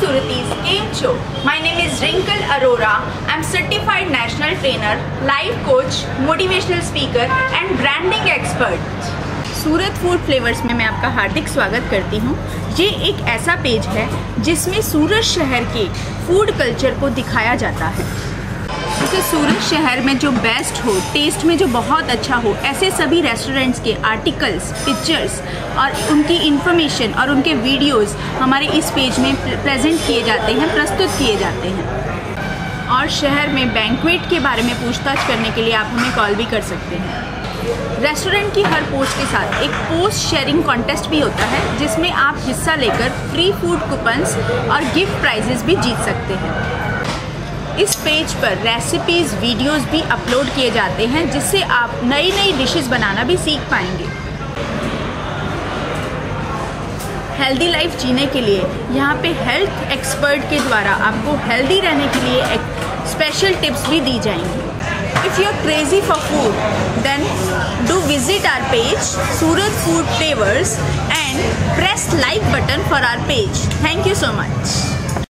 Suratis Game Show. My name is Rinkle Arora. I'm certified national trainer, life coach, motivational speaker and branding expert. Surat food flavours में मैं आपका हार्दिक स्वागत करती हूँ। ये एक ऐसा पेज है जिसमें सूरत शहर के फूड कल्चर को दिखाया जाता है। जैसे सूरत शहर में जो बेस्ट हो, टेस्ट में जो बहुत अच्छा हो, ऐसे सभी रेस्टोरेंट्स के आर्टिकल्स, पिक्चर्स और उनकी इन्फॉर्मेशन और उनके वीडियोस हमारे इस पेज में प्रेजेंट किए जाते हैं, प्रस्तुत किए जाते हैं। और शहर में बैंक्वेट के बारे में पूछताछ करने के लिए आप हमें कॉल भी कर सकते हैं। रेस्टोरेंट की हर पोस्ट के साथ एक पोस्ट शेयरिंग कॉन्टेस्ट भी होता है, जिसमें आप हिस्सा लेकर फ्री फूड कूपन्स और गिफ्ट प्राइजेस भी जीत सकते हैं। इस पेज पर रेसिपीज़, वीडियोस भी अपलोड किए जाते हैं, जिससे आप नई नई डिशेस बनाना भी सीख पाएंगे। हेल्दी लाइफ जीने के लिए यहाँ पे हेल्थ एक्सपर्ट के द्वारा आपको हेल्दी रहने के लिए एक स्पेशल टिप्स भी दी जाएंगी। If you're crazy for food, then do visit our page Surat Food Flavors and press like button for our page. Thank you so much.